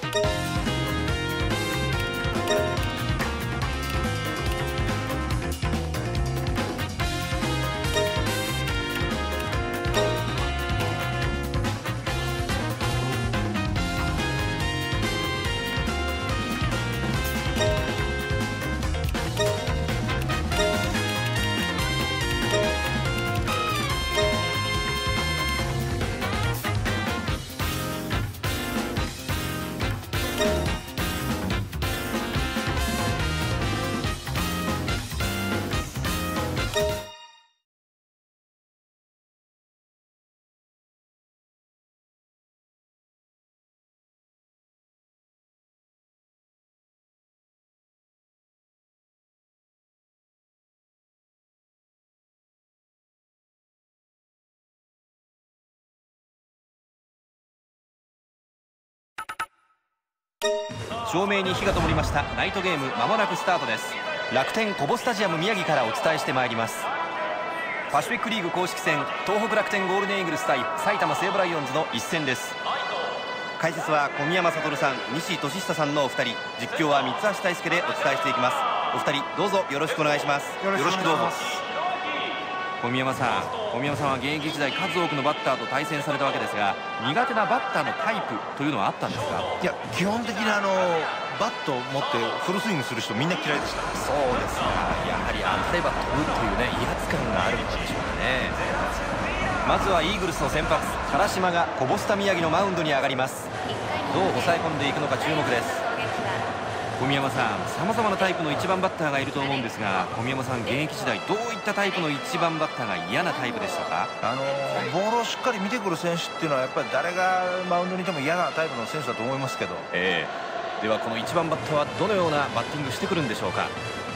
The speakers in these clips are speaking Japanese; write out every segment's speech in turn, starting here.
照明に火が灯りました。ナイトゲームまもなくスタートです。楽天コボスタジアム宮城からお伝えしてまいります。パシフィックリーグ公式戦、東北楽天ゴールデンイーグルス対埼玉西武ライオンズの一戦です。解説は小宮山悟さん、西俊久さんのお二人、実況は三橋大輔でお伝えしていきます。お二人どうぞよろしくお願いします。よろしくどうぞ。小宮山さんは現役時代数多くのバッターと対戦されたわけですが、苦手なバッターのタイプというのはあったんですか？ いや、基本的にバットを持ってフルスイングする人みんな嫌いでした。 そうですか。やはり当たれば飛ぶというね、威圧感があるんでしょうかね。まずはイーグルスの先発唐島がコボスタ宮城のマウンドに上がります。どう抑え込んでいくのか注目です。小宮山さん、さまざまなタイプの1番バッターがいると思うんですが、小宮山さん、現役時代どういったタイプの1番バッターが嫌なタイプでしたか？ ボールをしっかり見てくる選手っていうのはやっぱり誰がマウンドにいても嫌なタイプの選手だと思いますけど、 ではこの1番バッターはどのようなバッティングしてくるんでしょうか。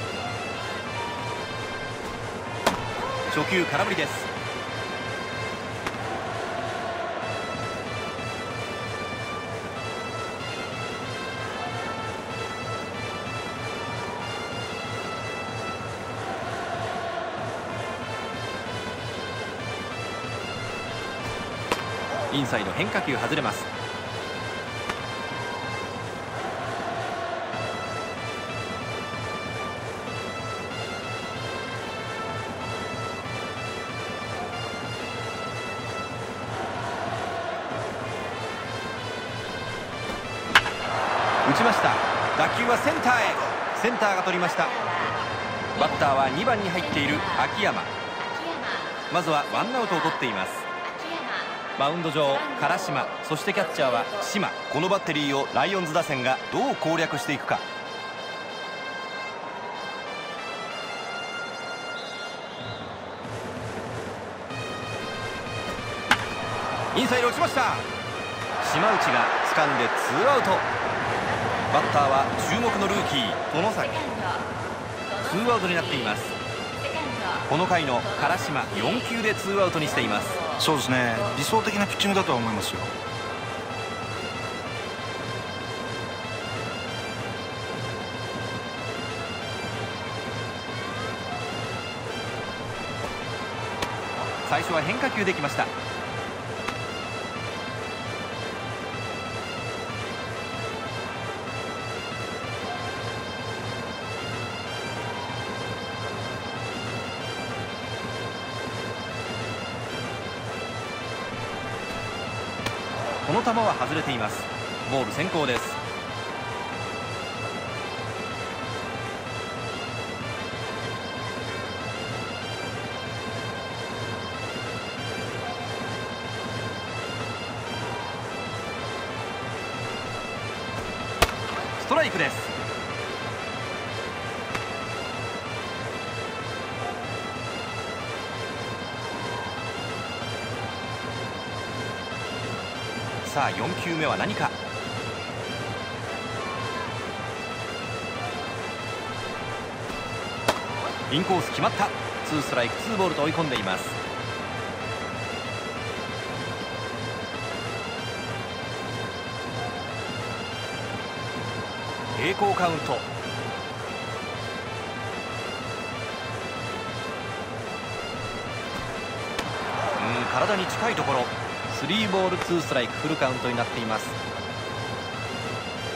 初球空振りです。インサイド変化球外れます。打ちました。打球はセンターへ。センターが取りました。バッターは2番に入っている秋山。まずはワンアウトを取っています。マウンド上唐島、そしてキャッチャーは島。このバッテリーをライオンズ打線がどう攻略していくか。インサイド落ちました。島内が掴んで2アウト。バッターは注目のルーキー外崎。2アウトになっています。この回の唐島4球で2アウトにしています。 そうですね、理想的なピッチングだとは思いますよ。 最初は変化球できました。この球は外れています。ボール先行です。ストライクです。さあ4球目は何か。インコース決まった。2ストライク2ボールと追い込んでいます。平行カウント。体に近いところ。3ボール2ストライクフルカウントになっています。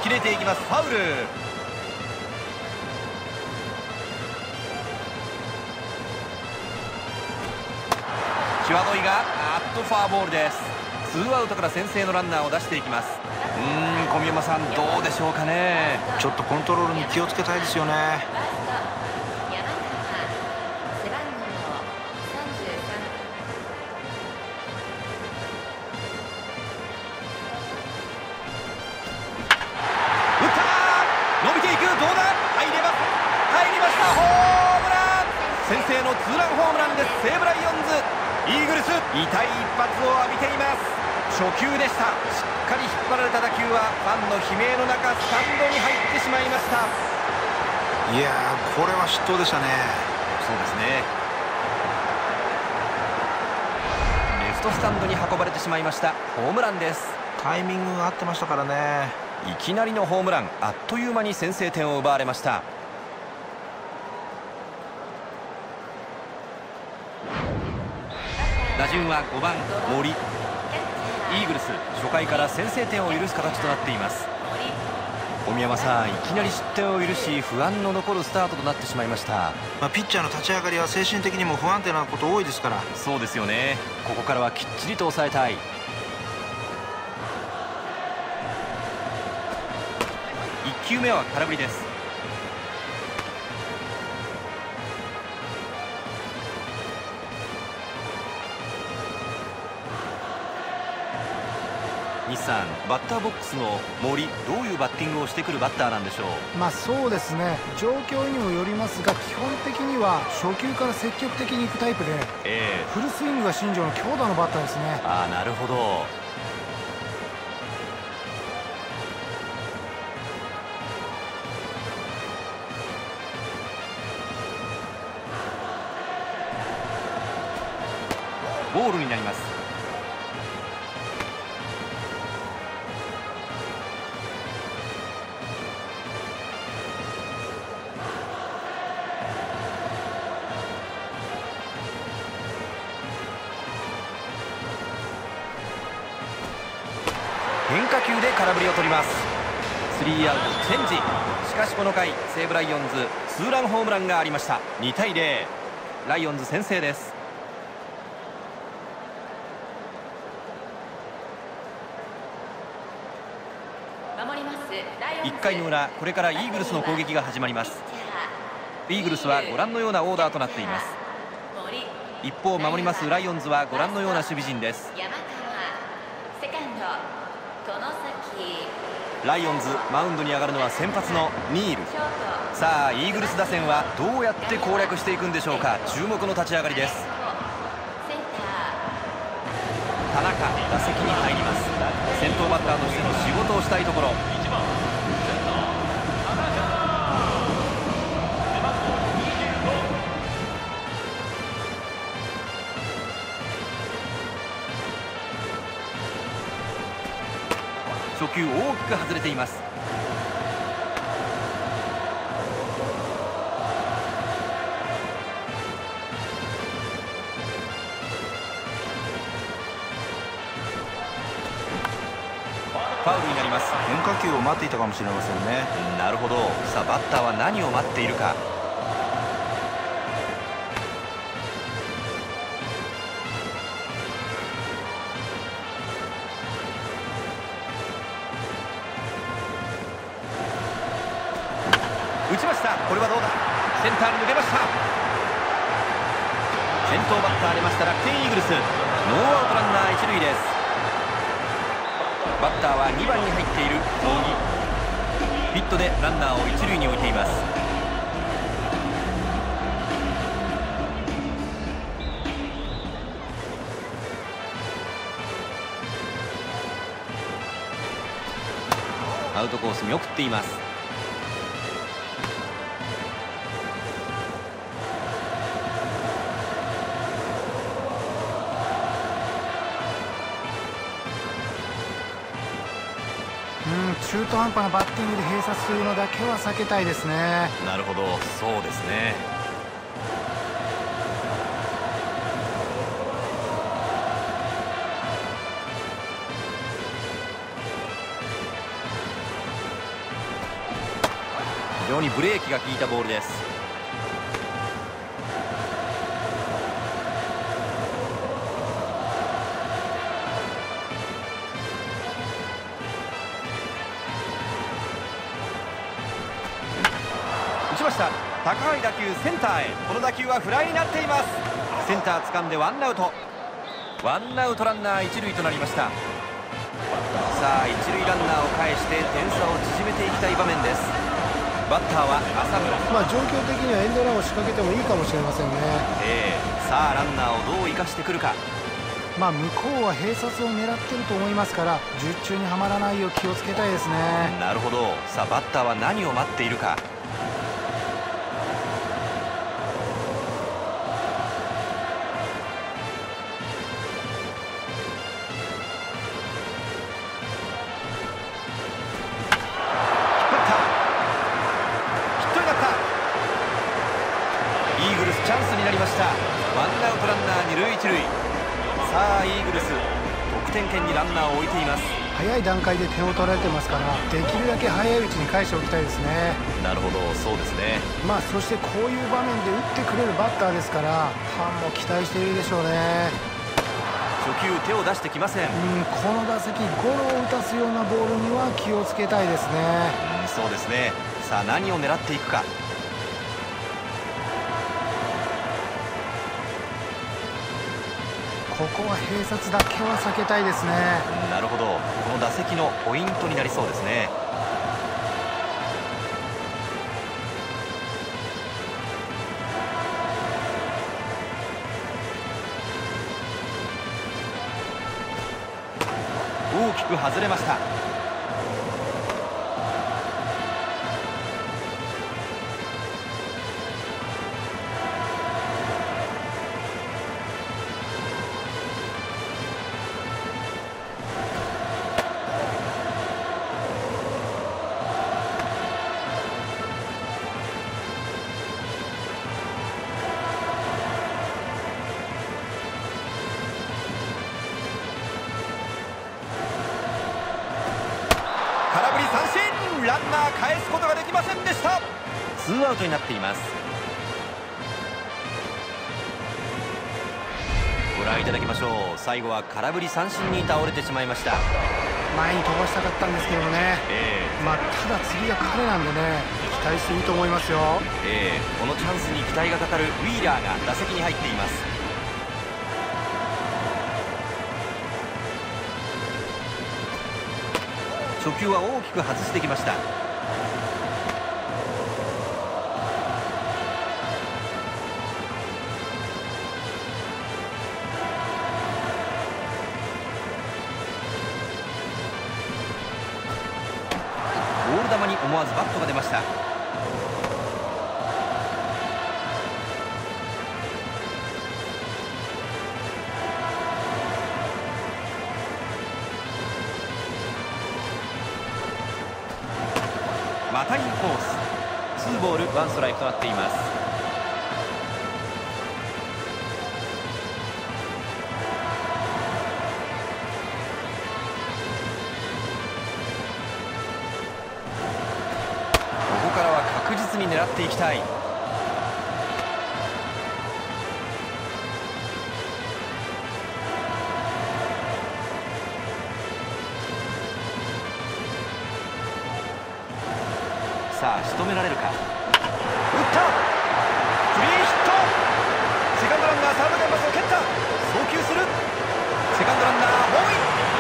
切れていきます。ファウル。際どいがフォアボールです。2アウトから先制のランナーを出していきます。小宮山さん、どうでしょうかね。 ちょっとコントロールに気をつけたいですよね。 打った、伸びていく、どうだ、入りました、ホームラン。先制のツーランホームランです。西武ライオンズ、イーグルス、痛い一発を浴びています。初球でした。しっかり引っ張られた打球はファンの悲鳴の中スタンドに入ってしまいました。 いやー、これは失投でしたね。 そうですね。レフトスタンドに運ばれてしまいました。ホームランです。 タイミングが合ってましたからね。 いきなりのホームラン、あっという間に先制点を奪われました。打順は5番森。イーグルス、初回から先制点を許す形となっています。小宮山さん、いきなり失点を許し不安の残るスタートとなってしまいました。 ピッチャーの立ち上がりは精神的にも不安定なこと多いですから。 そうですよね。ここからはきっちりと抑えたい。1球目は空振りです。西さん、バッターボックスの森、どういうバッティングをしてくるバッターなんでしょう。 そうですね、状況にもよりますが、基本的には初球から積極的にいくタイプで、フルスイングが新庄の強打のバッターですね。 なるほど。ボールになります。変化球で空振りを取ります。3アウトチェンジ。しかしこの回、西武ライオンズツーランホームランがありました。2対0、ライオンズ先制です。1回の裏、これからイーグルスの攻撃が始まります。イーグルスはご覧のようなオーダーとなっています。一方、守りますライオンズはご覧のような守備陣です。ライオンズ、マウンドに上がるのは先発のニール。さあ、イーグルス打線はどうやって攻略していくんでしょうか。注目の立ち上がりです。田中、打席に入ります。先頭バッターとしての仕事をしたいところ。初球大きく外れています。ファウルになります。 変化球を待っていたかもしれませんね。 なるほど。さあ、バッターは何を待っているか。打ちました。これはどうだ。センターに抜けました。先頭バッター出ました楽天イーグルス。ノーアウトランナー一塁です。バッターは2番に入っている茂木。ヒットでランナーを一塁に置いています。アウトコース見送っています。 中途半端なバッティングで併殺するのだけは避けたいですね。 なるほど、そうですね。 常にブレーキが効いたボールです。打ちました。高い打球センターへ。この打球はフライになっています。センター掴んでワンアウト。ワンアウトランナー一塁となりました。さあ一塁ランナーを返して点差を縮めていきたい場面です。バッターは浅村。 状況的にはエンドランを仕掛けてもいいかもしれませんね。 さあランナーをどう生かしてくるか。 向こうは併殺を狙ってると思いますから、術中にはまらないよう気をつけたいですね。 なるほど。さあバッターは何を待っているか。チャンスになりました。ワンアウトランナー二塁一塁。さあイーグルス得点圏にランナーを置いています。 早い段階で点を取られてますから、できるだけ早いうちに返しておきたいですね。 なるほど、そうですね。 そしてこういう場面で打ってくれるバッターですから、ファンも期待しているでしょうね。 初球手を出してきません。 この打席ゴロを打たすようなボールには気をつけたいですね。 そうですね。さあ何を狙っていくか。 ここは併殺だけは避けたいですね。 なるほど。この打席のポイントになりそうですね。大きく外れました。ランナー返すことができませんでした。ツーアウトになっています。ご覧いただきましょう。最後は空振り三振に倒れてしまいました。 前に飛ばしたかったんですけどね。ただ次が彼なんでね、期待していいと思いますよ。 このチャンスに期待がかかるウィーラーが打席に入っています。初球は大きく外してきました。ボール球に思わずバットが出ました。またインコース。ツーボールワンストライクとなっています。ここからは確実に狙っていきたい。さあ仕留められるか。打った。クリーンヒット。セカンドランナーサードキャンバスを蹴った。送球する。セカンドランナーホーム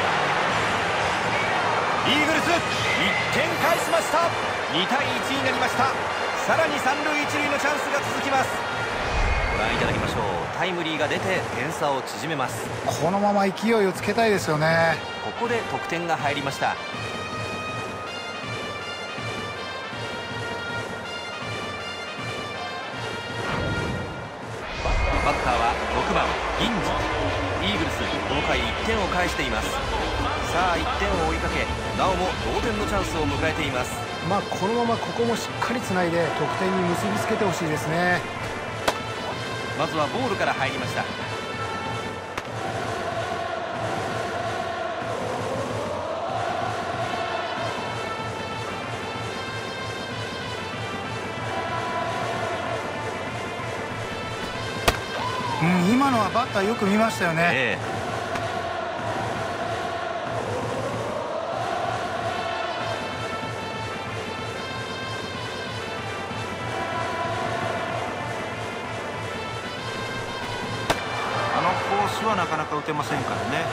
イン。イーグルス1点返しました。2対1になりました。さらに三塁一塁のチャンスが続きます。ご覧いただきましょう。タイムリーが出て点差を縮めます。 このまま勢いをつけたいですよね。 ここで得点が入りました。バッターは6番銀次。イーグルスこの回1点を返しています。さあ1点を追いかけ、なおも同点のチャンスを迎えています。 このままここもしっかりつないで得点に結びつけてほしいですね。 まずはボールから入りました。 今のはバッターよく見ましたよね。 コースはなかなか打てませんからね。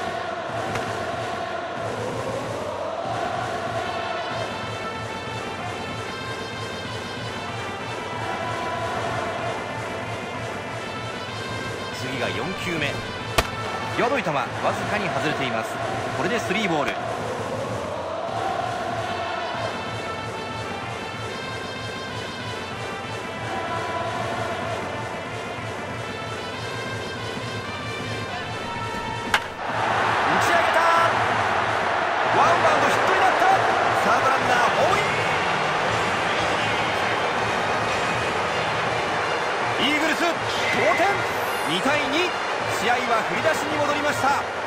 次が4球目。際どい球、わずかに外れています。これで3ボール。2対2、試合は振り出しに戻りました。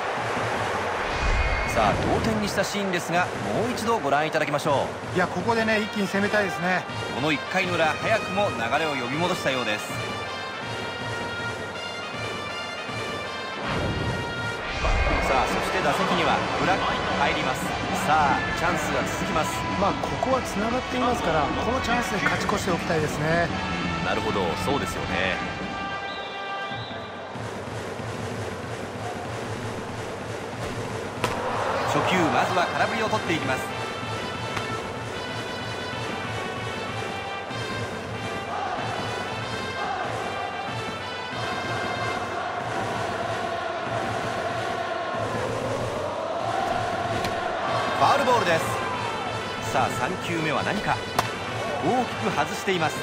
さあ同点にしたシーンですが、もう一度ご覧いただきましょう。いや、ここでね、一気に攻めたいですね。 この1回の裏、早くも流れを呼び戻したようです。さあそして打席にはブラック入ります。さあチャンスが続きます。 ここはつながっていますから、このチャンスで勝ち越しておきたいですね。 なるほど、そうですよね。初球、まずは空振りを取っていきます。ファウルボールです。さあ3球目は何か大きく外しています。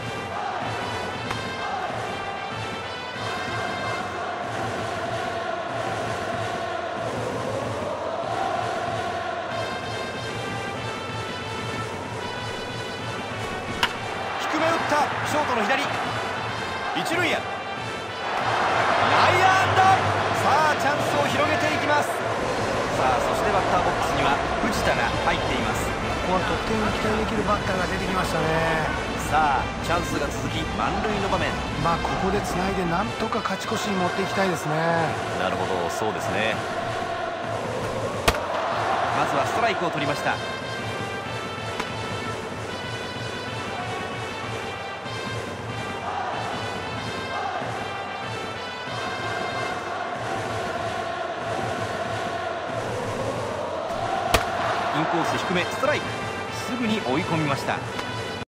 ショートの左、一塁へ、内野安打。さあチャンスを広げていきます。さあそしてバッターボックスには藤田が入っています。 ここは得点が期待できるバッターが出てきましたね。 さあチャンスが続き満塁の場面。 ここでつないでなんとか勝ち越しに持っていきたいですね。 なるほど、そうですね。まずはストライクを取りました。インコース低め、ストライク。すぐに追い込みました。